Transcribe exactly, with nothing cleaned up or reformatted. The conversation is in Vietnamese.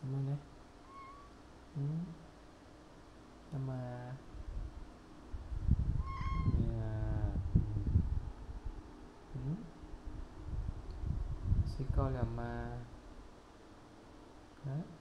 Mana? Hmm. Nama ya. Hmm. Sẽ coi là ma. Đó.